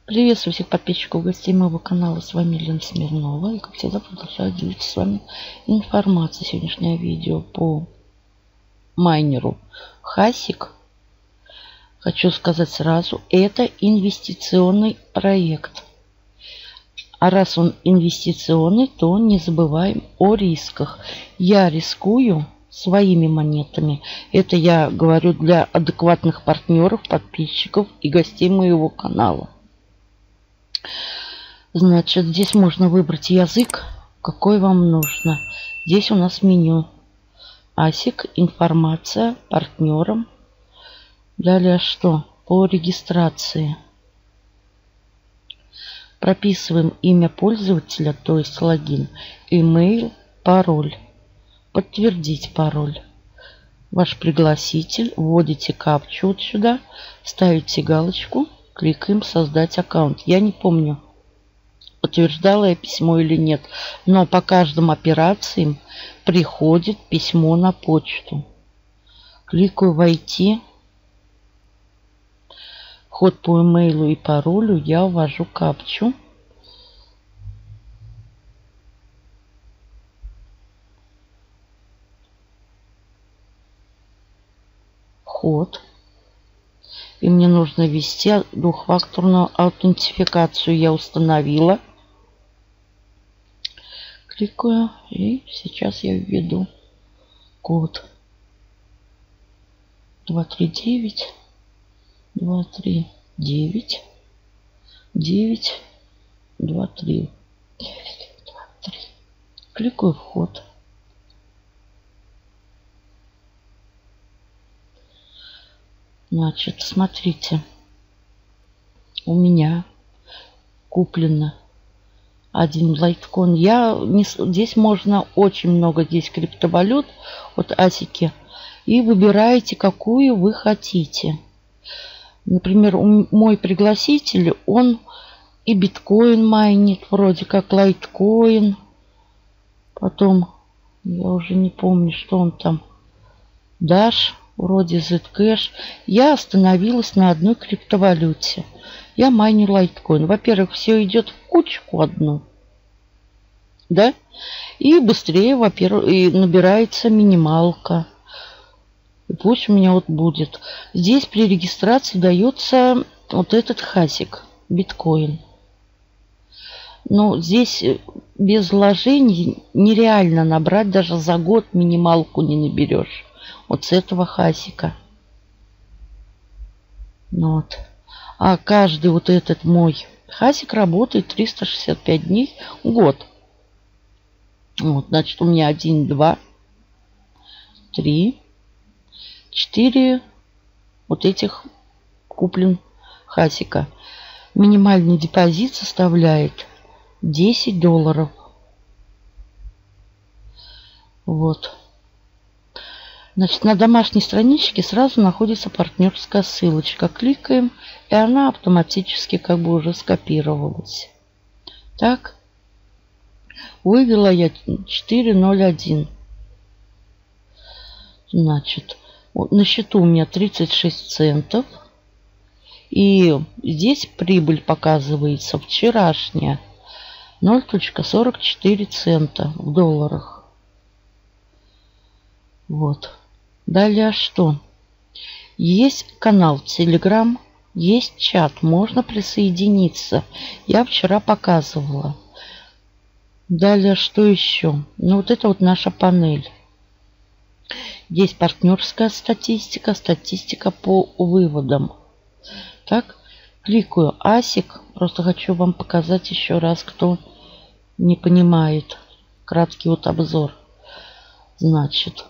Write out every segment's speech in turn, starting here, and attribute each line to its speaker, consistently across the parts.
Speaker 1: Приветствую всех подписчиков, гостей моего канала. С вами Лена Смирнова. И, как всегда, продолжаю делиться с вами информацией. Сегодняшнее видео по майнеру Hasik. Хочу сказать сразу, это инвестиционный проект. А раз он инвестиционный, то не забываем о рисках. Я рискую своими монетами. Это я говорю для адекватных партнеров, подписчиков и гостей моего канала. Значит, здесь можно выбрать язык, какой вам нужно. Здесь у нас меню. Hasik, информация, партнерам. Далее что? По регистрации. Прописываем имя пользователя, то есть логин, email, пароль. Подтвердить пароль. Ваш пригласитель. Вводите капчу вот сюда. Ставите галочку. Кликаем «Создать аккаунт». Я не помню, подтверждала я письмо или нет. Но по каждым операциям приходит письмо на почту. Кликаю «Войти». Вход по имейлу и паролю. Я ввожу капчу. Вход. И мне нужно ввести двухфакторную аутентификацию. Я установила. Кликаю. И сейчас я введу код. 239 239 9 23 923. Кликаю вход. Значит, смотрите, у меня куплено один лайткоин. Здесь можно очень много, здесь криптовалют от Hasik. И выбираете, какую вы хотите. Например, мой пригласитель, он и биткоин майнит, вроде как лайткоин. Потом, я уже не помню, что он там. Dash, вроде Zcash. Я остановилась на одной криптовалюте. Я майню лайткоин. Во-первых, все идет в кучку одну. Да? И быстрее, во-первых, и набирается минималка. И пусть у меня вот будет. Здесь при регистрации дается вот этот Hasik, биткоин. Но здесь без вложений нереально набрать, даже за год минималку не наберешь. Вот с этого Hasik. Вот. А каждый вот этот мой Hasik работает 365 дней в год. Вот, значит, у меня 1, 2, 3, 4 вот этих куплен Hasik. Минимальный депозит составляет $10. Вот. Значит, на домашней страничке сразу находится партнерская ссылочка. Кликаем, и она автоматически как бы уже скопировалась. Так. Вывела я 4.01. Значит, на счету у меня 36 центов. И здесь прибыль показывается вчерашняя. 0,44 цента в долларах. Вот. Далее что? Есть канал Telegram, есть чат, можно присоединиться. Я вчера показывала. Далее что еще? Ну вот это вот наша панель. Есть партнерская статистика, статистика по выводам. Так, кликаю Hasik. Просто хочу вам показать еще раз, кто не понимает. Краткий вот обзор. Значит,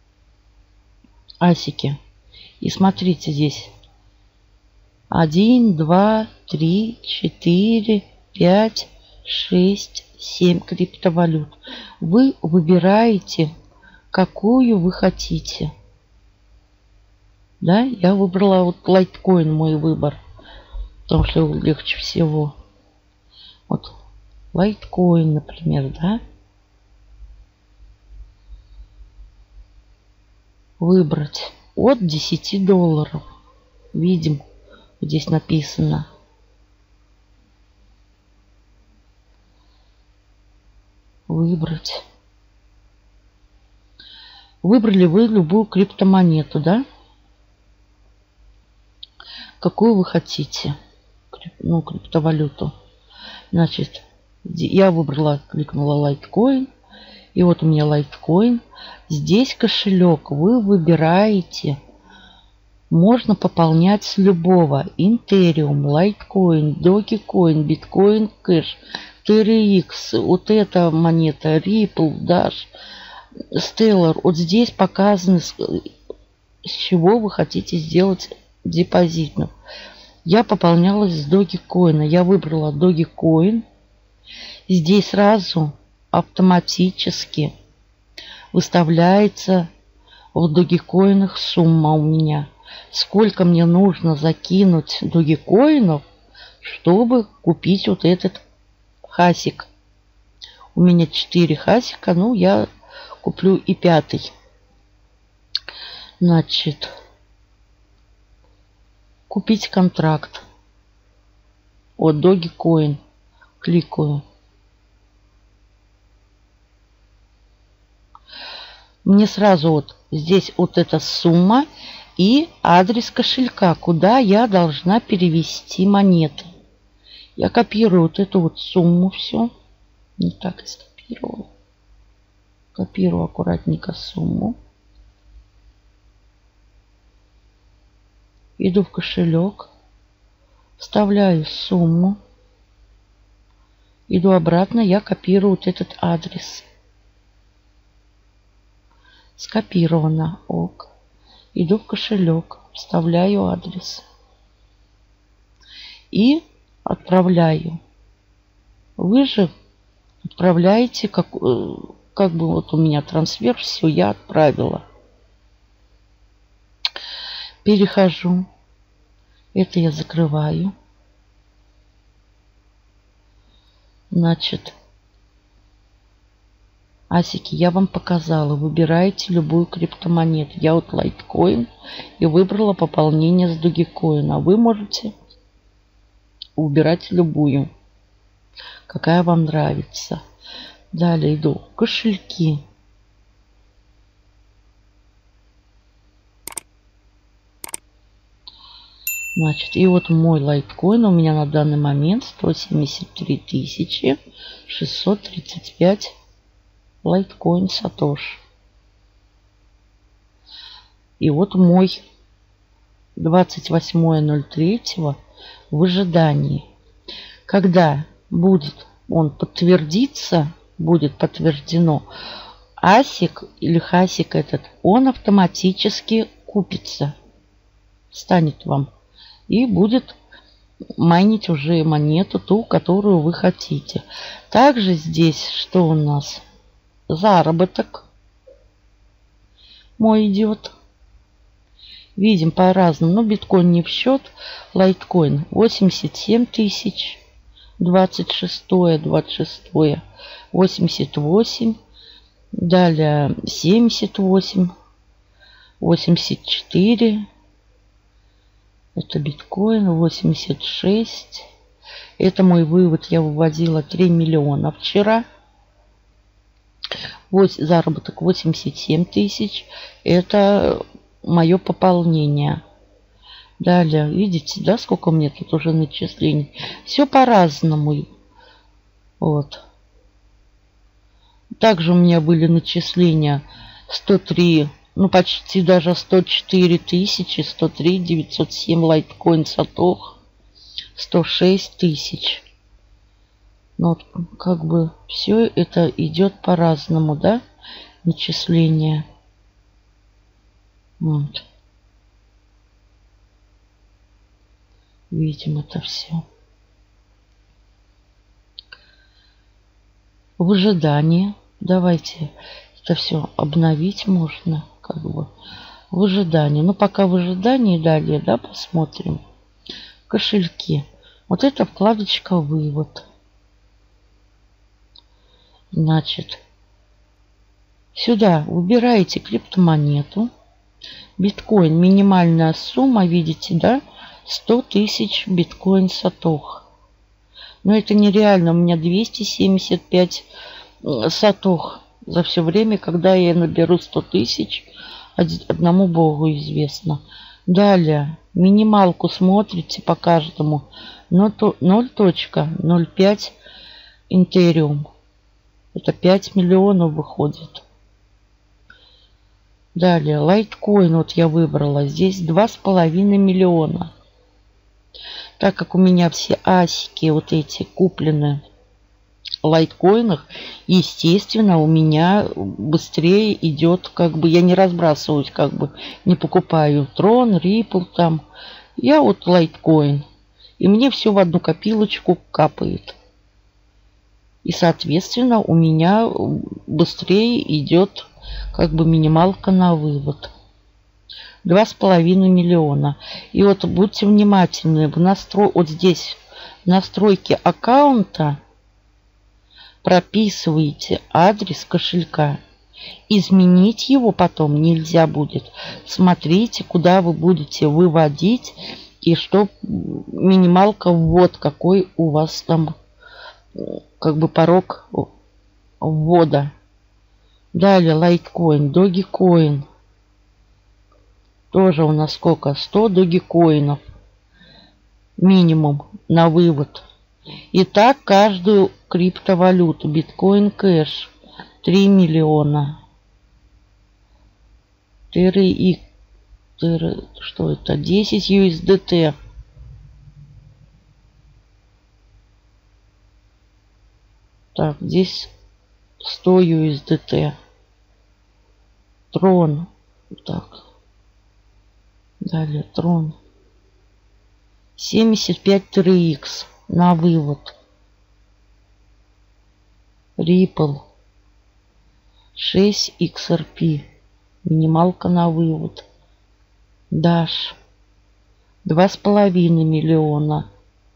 Speaker 1: Hasik. И смотрите здесь. 1, 2, 3, 4, 5, 6, 7 криптовалют. Вы выбираете, какую вы хотите. Да, я выбрала вот лайткоин, мой выбор. Потому что легче всего. Вот лайткоин, например, да. Выбрать от $10. Видим, здесь написано. выбрать. Выбрали вы любую криптомонету, да? Какую вы хотите. Ну, криптовалюту. Значит, я выбрала, кликнула Litecoin. И вот у меня Litecoin. Здесь кошелек. Вы выбираете. Можно пополнять с любого. Ethereum, Litecoin, Dogecoin, Bitcoin Cash, TRX. Вот эта монета, Ripple, Dash, Stellar. Вот здесь показано, с чего вы хотите сделать депозитную. Я пополнялась с Dogecoin. Я выбрала Dogecoin. Здесь сразу автоматически выставляется в Dogecoin'ах сумма у меня. Сколько мне нужно закинуть Dogecoin'ов, чтобы купить вот этот хасик. У меня 4 хасика, ну я куплю и 5. Значит, купить контракт от Dogecoin. Кликаю. Мне сразу вот здесь вот эта сумма и адрес кошелька, куда я должна перевести монеты. Я копирую вот эту вот сумму все. Не так и скопировала. Копирую аккуратненько сумму. Иду в кошелек. Вставляю сумму. Иду обратно, я копирую вот этот адрес. Скопировано. Ок. Иду в кошелек. Вставляю адрес. И отправляю. Вы же отправляете, как бы вот у меня трансфер, все, я отправила. Перехожу. Это я закрываю. Значит, асики я вам показала. Выбираете любую криптомонету. Я вот Litecoin и выбрала пополнение с Dogecoin. А вы можете убирать любую, какая вам нравится. Далее иду в кошельки. Значит, и вот мой Litecoin у меня на данный момент 173 635 Litecoin Satoshi. И вот мой 28.03 в ожидании. Когда будет он подтвердиться, будет подтверждено, асик или хасик этот, он автоматически купится. Станет вам. И будет майнить уже монету, ту, которую вы хотите. Также здесь, что у нас? Заработок мой идет. Видим по-разному. Но биткоин не в счет. Litecoin 87 тысяч. 26, 88. Далее 78. 84. Это биткоин 86. Это мой вывод. Я выводила 3 миллиона вчера. Заработок 87 тысяч. Это мое пополнение. Далее, видите, да, сколько у меня тут уже начислений. Все по-разному. Вот. Также у меня были начисления 103, ну почти даже 104 тысячи, 103 907 Litecoin Satoshi, 106 тысяч. Ну, вот, как бы все это идет по-разному, да, начисление. Вот. Видим это все. В ожидании. Давайте это все обновить можно, как бы. В ожидании. Ну, пока в ожидании далее, да, посмотрим. Кошельки. Вот эта вкладочка «Вывод». Значит, сюда выбираете криптомонету. Биткоин. Минимальная сумма, видите, да? 100 тысяч биткоин Satoshi. Но это нереально. У меня 275 сатох за все время, когда я наберу 100 тысяч, одному Богу известно. Далее, минималку смотрите по каждому. 0.05 Интериум. Это 5 миллионов выходит. Далее, лайткоин вот я выбрала. Здесь 2,5 миллиона. Так как у меня все асики вот эти куплены в лайткоинах, естественно, у меня быстрее идет, как бы я не разбрасываюсь, как бы не покупаю Трон, Ripple там. Я вот лайткоин. И мне все в одну копилочку капает. И, соответственно, у меня быстрее идет как бы минималка на вывод. 2,5 миллиона. И вот будьте внимательны. Вот здесь в настройке аккаунта прописываете адрес кошелька. Изменить его потом нельзя будет. Смотрите, куда вы будете выводить. И что минималка ввод, какой у вас там как бы порог ввода. Далее лайткоин, Dogecoin. Тоже у нас сколько? 100 Dogecoin'ов минимум на вывод. И так каждую криптовалюту. Биткоин кэш 3 миллиона. Что это? 10 USDT. Так, здесь 100 USDT. Трон. Так. Далее Трон. 75 3X на вывод. Ripple. 6 XRP. Минималка на вывод. Dash. 2,5 миллиона.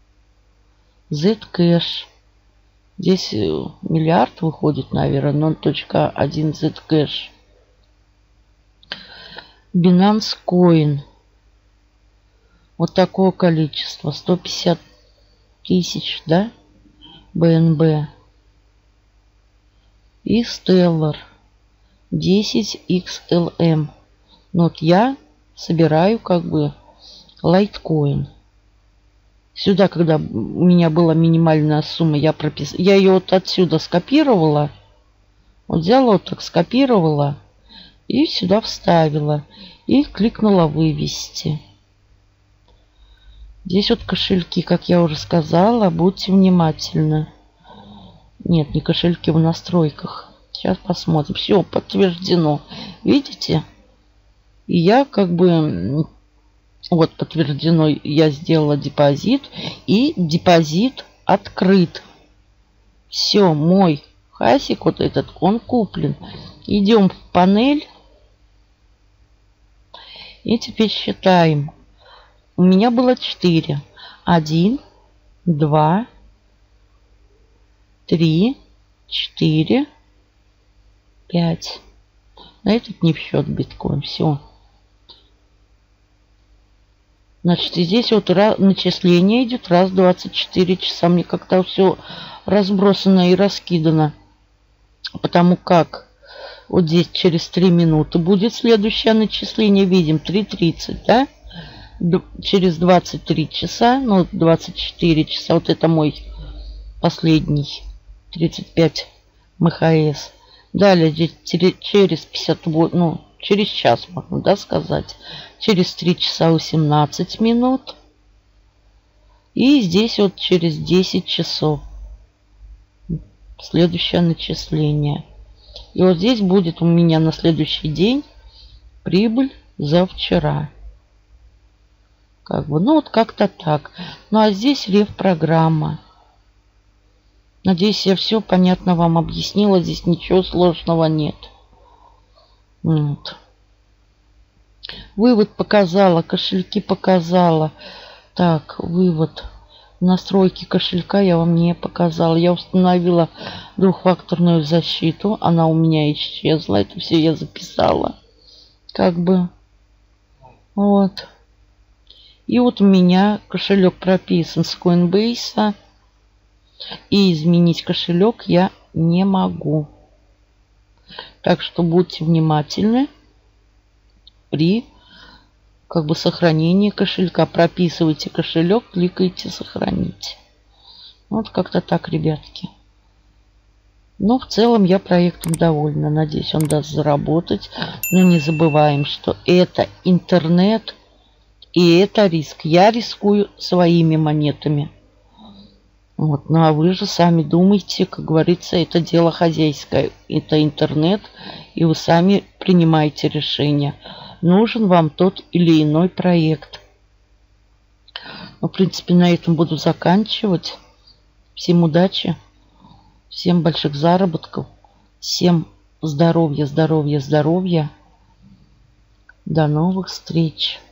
Speaker 1: Zcash. Здесь миллиард выходит, наверное, 0.1 Zcash. Binance Coin. Вот такое количество. 150 тысяч, да? BNB. И Stellar. 10 XLM. Вот я собираю как бы лайткоин. Сюда, когда у меня была минимальная сумма, я ее вот отсюда скопировала. Вот взяла, вот так скопировала. И сюда вставила. И кликнула вывести. Здесь вот кошельки, как я уже сказала. Будьте внимательны. Нет, не кошельки, в настройках. Сейчас посмотрим. Все, подтверждено. Видите? И я как бы... Вот подтверждено, я сделала депозит. И депозит открыт. Все, мой хасик вот этот, он куплен. Идем в панель. И теперь считаем. У меня было 4. 1, 2, 3, 4, 5. На этот не в счет биткоин. Все. Значит, и здесь вот начисление идет раз в 24 часа. Мне как-то все разбросано и раскидано. Потому как вот здесь через 3 минуты будет следующее начисление. Видим 3:30, да? Через 23 часа, ну 24 часа. Вот это мой последний 35 МХС. Далее через 50, ну, через час, можно, да, сказать. Через 3 часа 18 минут. И здесь вот через 10 часов следующее начисление. И вот здесь будет у меня на следующий день прибыль за вчера. Как бы, ну вот как-то так. Ну а здесь реф-программа. Надеюсь, я все понятно вам объяснила. Здесь ничего сложного нет. Вот. Вывод показала, кошельки показала. Так, вывод. Настройки кошелька я вам не показала. Я установила двухфакторную защиту. Она у меня исчезла. Это все я записала. Как бы. Вот. И вот у меня кошелек прописан с Coinbase. И изменить кошелек я не могу. Так что будьте внимательны при сохранении кошелька. Прописывайте кошелек, кликайте «Сохранить». Вот как-то так, ребятки. Но в целом я проектом довольна. Надеюсь, он даст заработать. Но не забываем, что это интернет и это риск. Я рискую своими монетами. Вот. Ну а вы же сами думайте, как говорится, это дело хозяйское. Это интернет, и вы сами принимаете решение. Нужен вам тот или иной проект. Ну, в принципе, на этом буду заканчивать. Всем удачи. Всем больших заработков. Всем здоровья, здоровья, здоровья. До новых встреч.